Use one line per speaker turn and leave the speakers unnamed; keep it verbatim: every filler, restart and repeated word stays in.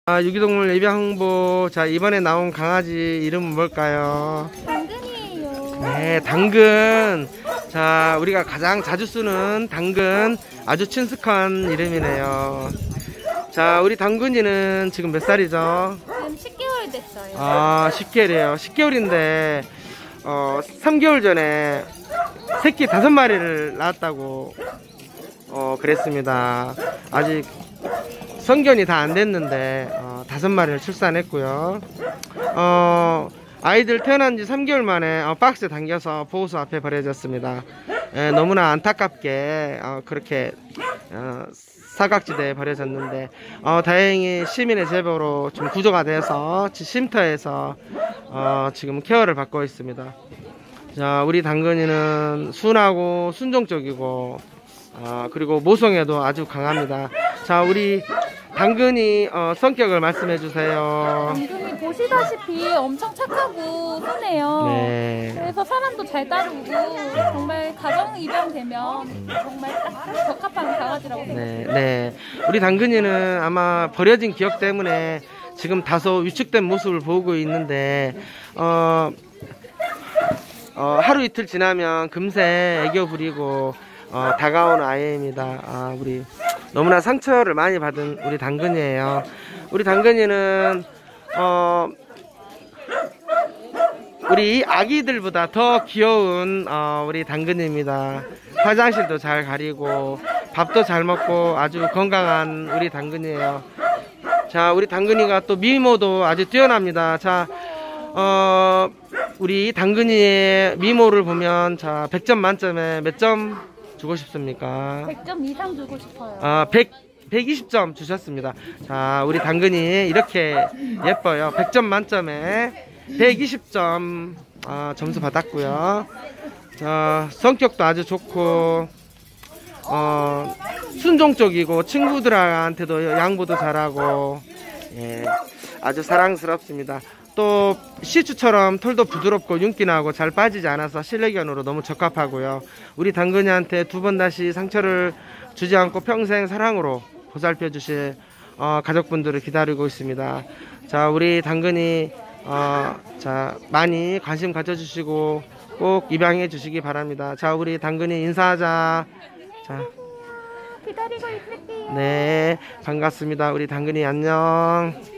아, 유기동물 입양 홍보. 자, 이번에 나온 강아지 이름은 뭘까요?
당근이에요.
네, 당근. 자, 우리가 가장 자주 쓰는 당근. 아주 친숙한 이름이네요. 자, 우리 당근이는 지금 몇 살이죠?
지금 십 개월 됐어요.
아, 십 개월이에요. 십 개월인데 어, 삼 개월 전에 새끼 다섯 마리를 낳았다고 어, 그랬습니다. 아직 성견이 다 안 됐는데 어, 다섯 마리를 출산했고요. 어, 아이들 태어난 지 삼 개월 만에 어, 박스에 담겨서 보호소 앞에 버려졌습니다. 예, 너무나 안타깝게 어, 그렇게 어, 사각지대에 버려졌는데 어, 다행히 시민의 제보로 좀 구조가 돼서 쉼터에서 어, 지금 케어를 받고 있습니다. 자, 우리 당근이는 순하고 순종적이고 어, 그리고 모성애도 아주 강합니다. 자, 우리 당근이 어, 성격을 말씀해 주세요.
당근이 보시다시피 엄청 착하고 순해요.
네.
그래서 사람도 잘 따르고 정말 가정 입양되면 정말 딱 적합한 강아지라고 생각해요.
네, 네. 우리 당근이는 아마 버려진 기억 때문에 지금 다소 위축된 모습을 보이고 있는데 어, 어, 하루 이틀 지나면 금세 애교 부리고 어, 다가오는 아이입니다. 아, 우리 너무나 상처를 많이 받은 우리 당근이에요. 우리 당근이는 어, 우리 아기들보다 더 귀여운 어, 우리 당근입니다. 화장실도 잘 가리고 밥도 잘 먹고 아주 건강한 우리 당근이에요. 자, 우리 당근이가 또 미모도 아주 뛰어납니다. 자, 어, 우리 당근이의 미모를 보면 자, 백 점 만점에 몇 점 주고 싶습니까?
백 점 이상 주고 싶어요.
아, 백, 백이십 점 주셨습니다. 자, 우리 당근이 이렇게 예뻐요. 백 점 만점에 백이십 점 아, 점수 받았고요. 자, 성격도 아주 좋고 어, 순종적이고 친구들한테도 양보도 잘하고 예, 아주 사랑스럽습니다. 또 시추처럼 털도 부드럽고 윤기나고 잘 빠지지 않아서 실내견으로 너무 적합하고요. 우리 당근이한테 두 번 다시 상처를 주지 않고 평생 사랑으로 보살펴 주실 어, 가족분들을 기다리고 있습니다. 자, 우리 당근이 어, 자, 많이 관심 가져주시고 꼭 입양해 주시기 바랍니다. 자, 우리 당근이 인사하자. 자,
기다리고 있을게요.
네, 반갑습니다. 우리 당근이 안녕.